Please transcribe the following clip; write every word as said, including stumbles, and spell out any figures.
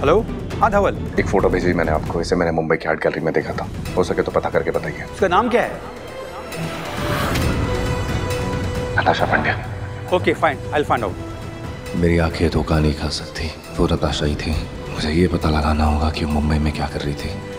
Hello, हाँ धवल। एक photo भेजी मैंने आपको, इसे मैंने मुंबई की आर्ट गैलरी में देखा था, हो सके तो पता करके बताइए। उसका नाम क्या है? Natasha Pandya. Okay fine, I will find out. मेरी आंखें धोखा नहीं खा सकती, वो नताशा ही थी। मुझे ये पता लगाना होगा कि वो मुंबई में क्या कर रही थी।